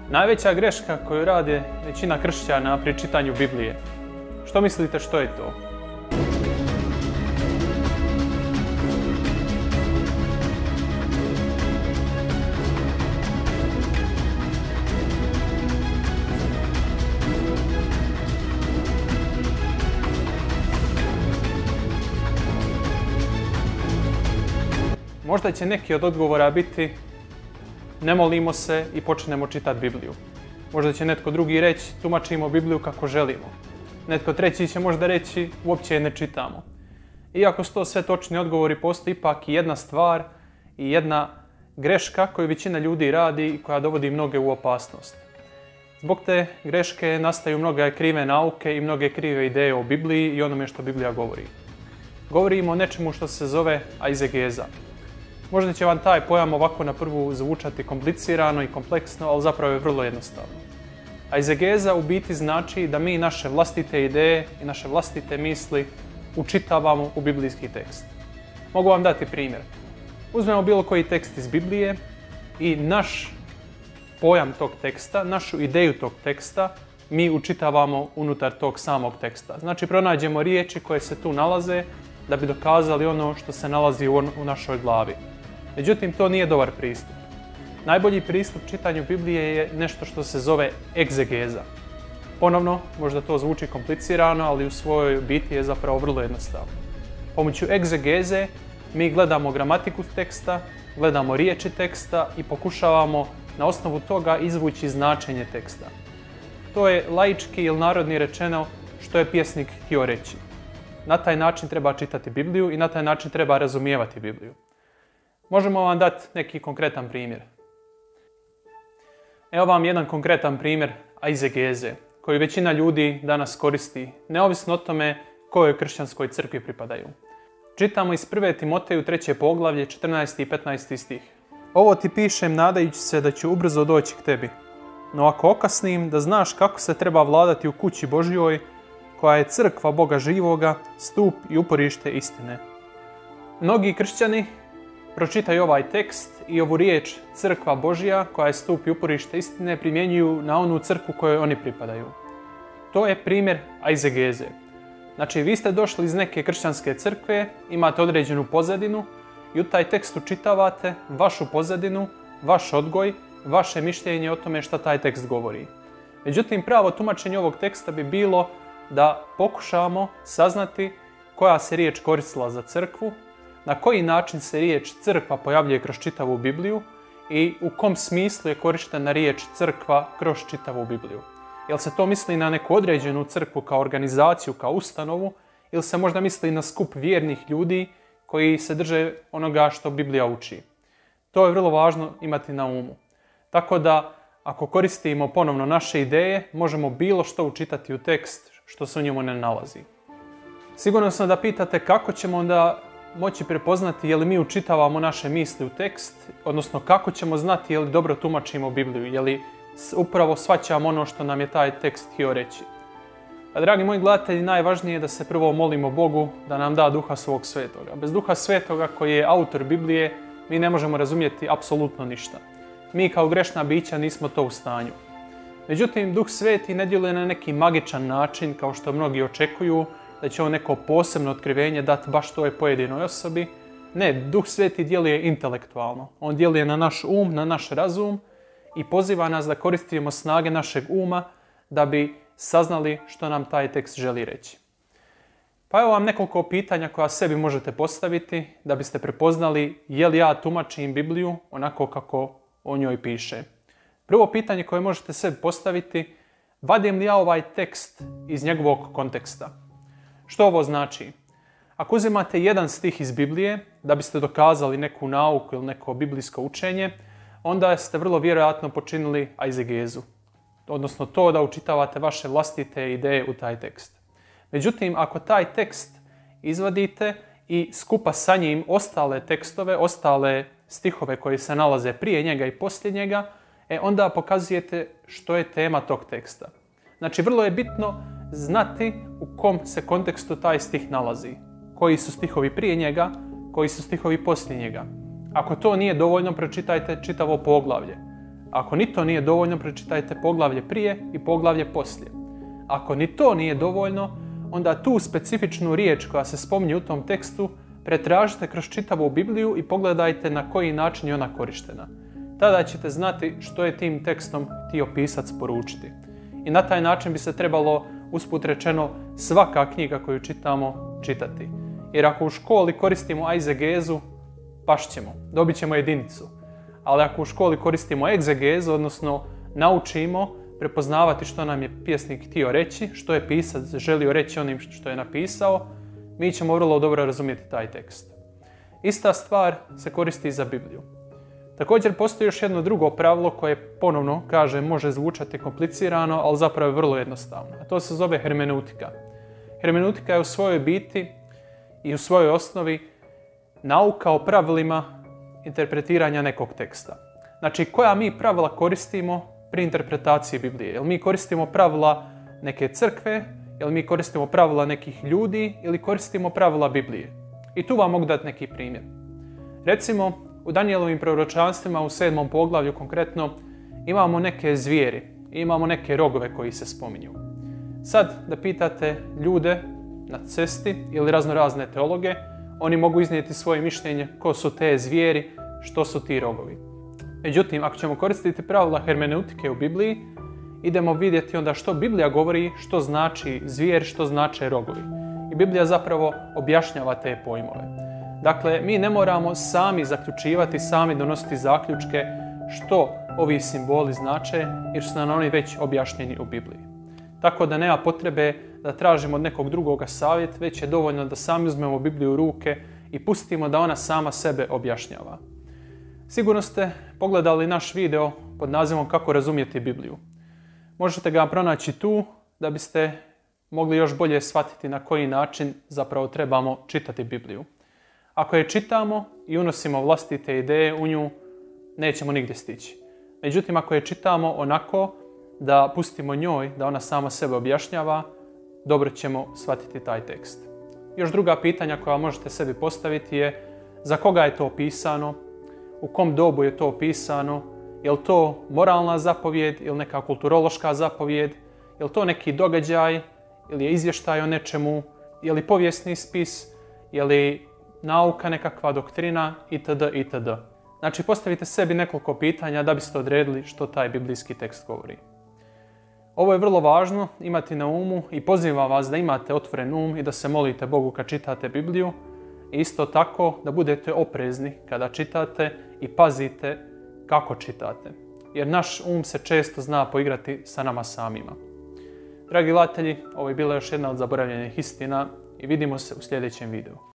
Najveća greška koju rade većina kršćana pri čitanju Biblije. Što mislite što je to? Možda će neki od odgovora biti ne molimo se i počnemo čitati Bibliju. Možda će netko drugi reći tumačimo Bibliju kako želimo. Netko treći će možda reći uopće je ne čitamo. Iako su to sve točni odgovori, postoji ipak i jedna stvar i jedna greška koju većina ljudi radi i koja dovodi mnoge u opasnost. Zbog te greške nastaju mnoge krive nauke i mnoge krive ideje o Bibliji i onome što Biblija govori. Govorimo o nečemu što se zove aizegeza. Možda će vam taj pojam ovako na prvu zvučati komplicirano i kompleksno, ali zapravo je vrlo jednostavno. Aizegeza u biti znači da mi naše vlastite ideje i naše vlastite misli učitavamo u biblijski tekst. Mogu vam dati primjer. Uzmemo bilo koji tekst iz Biblije i naš pojam tog teksta, našu ideju tog teksta, mi učitavamo unutar tog samog teksta. Znači pronađemo riječi koje se tu nalaze da bi dokazali ono što se nalazi u našoj glavi. Međutim, to nije dobar pristup. Najbolji pristup čitanju Biblije je nešto što se zove egzegeza. Ponovno, možda to zvuči komplicirano, ali u svojoj biti je zapravo vrlo jednostavno. Pomoću egzegeze mi gledamo gramatiku teksta, gledamo riječi teksta i pokušavamo na osnovu toga izvući značenje teksta. To je laički ili narodni rečeno što je pjesnik htio reći. Na taj način treba čitati Bibliju i na taj način treba razumijevati Bibliju. Možemo vam dati neki konkretan primjer. Evo vam jedan konkretan primjer aizegeze koju većina ljudi danas koristi, neovisno o tome kojoj kršćanskoj crkvi pripadaju. Čitamo iz 1. Timoteju 3. poglavlje 14. i 15. stih. Ovo ti pišem nadajući se da ću ubrzo doći k tebi. No ako okasnim, da znaš kako se treba vladati u kući Božjoj, koja je crkva Boga živoga, stup i uporište istine. Mnogi kršćani pročitaju ovaj tekst i ovu riječ crkva Božja, koja je stup i uporište istine, primjenjuju na onu crkvu kojoj oni pripadaju. To je primjer aizegeze. Znači, vi ste došli iz neke kršćanske crkve, imate određenu pozadinu i u taj tekst učitavate vašu pozadinu, vaš odgoj, vaše mišljenje o tome šta taj tekst govori. Međutim, pravo tumačenje ovog teksta bi bilo da pokušamo saznati koja se riječ koristila za crkvu, na koji način se riječ crkva pojavljuje kroz čitavu Bibliju i u kom smislu je korištena riječ crkva kroz čitavu Bibliju. Jel se to misli na neku određenu crkvu kao organizaciju, kao ustanovu, ili se možda misli na skup vjernih ljudi koji se drže onoga što Biblija uči. To je vrlo važno imati na umu. Tako da, ako koristimo ponovno naše ideje, možemo bilo što učitati u tekst što se u njemu ne nalazi. Sigurno sam da pitate kako ćemo onda moći prepoznati je li mi učitavamo naše misli u tekst, odnosno kako ćemo znati je li dobro tumačimo Bibliju, je li upravo shvaćamo ono što nam je taj tekst htio reći. A dragi moji gledatelji, najvažnije je da se prvo molimo Bogu da nam da Duha svog Svetoga. Bez Duha Svetoga koji je autor Biblije, mi ne možemo razumjeti apsolutno ništa. Mi kao grešna bića nismo to u stanju. Međutim, Duh Sveti ne djeluje na neki magičan način kao što mnogi očekuju, da će on neko posebno otkrivenje dati baš toj pojedinoj osobi. Ne, Duh Sveti djeluje intelektualno. On djeluje na naš um, na naš razum i poziva nas da koristimo snage našeg uma da bi saznali što nam taj tekst želi reći. Pa evo vam nekoliko pitanja koja sebi možete postaviti da biste prepoznali je li ja tumačim Bibliju onako kako o njoj piše. Prvo pitanje koje možete sebi postaviti, vadim li ja ovaj tekst iz njegovog konteksta? Što ovo znači? Ako uzimate jedan stih iz Biblije da biste dokazali neku nauku ili neko biblijsko učenje, onda ste vrlo vjerojatno počinili aizegezu. Odnosno to da učitavate vaše vlastite ideje u taj tekst. Međutim, ako taj tekst izvadite i skupa sa njim ostale tekstove, ostale stihove koji se nalaze prije njega i poslije njega, onda pokazujete što je tema tog teksta. Znači, vrlo je bitno znati u kom se kontekstu taj stih nalazi. Koji su stihovi prije njega, koji su stihovi poslije njega. Ako to nije dovoljno, pročitajte čitavo poglavlje. Ako ni to nije dovoljno, pročitajte poglavlje prije i poglavlje poslije. Ako ni to nije dovoljno, onda tu specifičnu riječ koja se spominje u tom tekstu pretražite kroz čitavu Bibliju i pogledajte na koji način je ona korištena. Tada ćete znati što je tim tekstom htio pisac poručiti. I na taj način bi se trebalo, usput rečeno, svaka knjiga koju čitamo čitati. Jer ako u školi koristimo aizegezu, pašćemo, dobit ćemo jedinicu. Ali ako u školi koristimo egzegezu, odnosno naučimo prepoznavati što nam je pjesnik htio reći, što je pisac želio reći onim što je napisao, mi ćemo vrlo dobro razumjeti taj tekst. Ista stvar se koristi i za Bibliju. Također postoji još jedno drugo pravilo koje ponovno, može zvučati komplicirano, ali zapravo je vrlo jednostavno. A to se zove hermeneutika. Hermeneutika je u svojoj biti i u svojoj osnovi nauka o pravilima interpretiranja nekog teksta. Znači, koja mi pravila koristimo pri interpretaciji Biblije? Jel mi koristimo pravila neke crkve, jel mi koristimo pravila nekih ljudi ili koristimo pravila Biblije? I tu vam mogu dati neki primjer. Recimo, u Danijelovim proročanstvima u 7. poglavlju konkretno imamo neke zvijeri, imamo neke rogove koji se spominju. Sad da pitate ljude na cesti ili razne teologe, oni mogu iznijeti svoje mišljenje ko su te zvijeri, što su ti rogovi. Međutim, ako ćemo koristiti pravila hermeneutike u Bibliji, idemo vidjeti onda što Biblija govori, što znači zvijer, što znače rogovi. I Biblija zapravo objašnjava te pojmove. Dakle, mi ne moramo sami zaključivati, sami donositi zaključke što ovi simboli znače, jer su nam oni već objašnjeni u Bibliji. Tako da nema potrebe da tražimo od nekog drugoga savjet, već je dovoljno da sami uzmemo Bibliju u ruke i pustimo da ona sama sebe objašnjava. Sigurno ste pogledali naš video pod nazivom Kako razumjeti Bibliju. Možete ga pronaći tu da biste mogli još bolje shvatiti na koji način zapravo trebamo čitati Bibliju. Ako je čitamo i unosimo vlastite ideje u nju, nećemo nigdje stići. Međutim, ako je čitamo onako da pustimo njoj, da ona sama sebe objašnjava, dobro ćemo shvatiti taj tekst. Još druga pitanja koja možete sebi postaviti je za koga je to pisano, u kom dobu je to pisano, je li to moralna zapovijed ili neka kulturološka zapovijed, je li to neki događaj ili je izvještaj o nečemu, je li povijesni spis, je li nauka, nekakva doktrina itd. itd. Znači, postavite sebi nekoliko pitanja da biste odredili što taj biblijski tekst govori. Ovo je vrlo važno imati na umu i pozivam vas da imate otvoren um i da se molite Bogu kad čitate Bibliju. I isto tako da budete oprezni kada čitate i pazite kako čitate. Jer naš um se često zna poigrati sa nama samima. Dragi gledatelji, ovo je bila još jedna od zaboravljenih istina i vidimo se u sljedećem videu.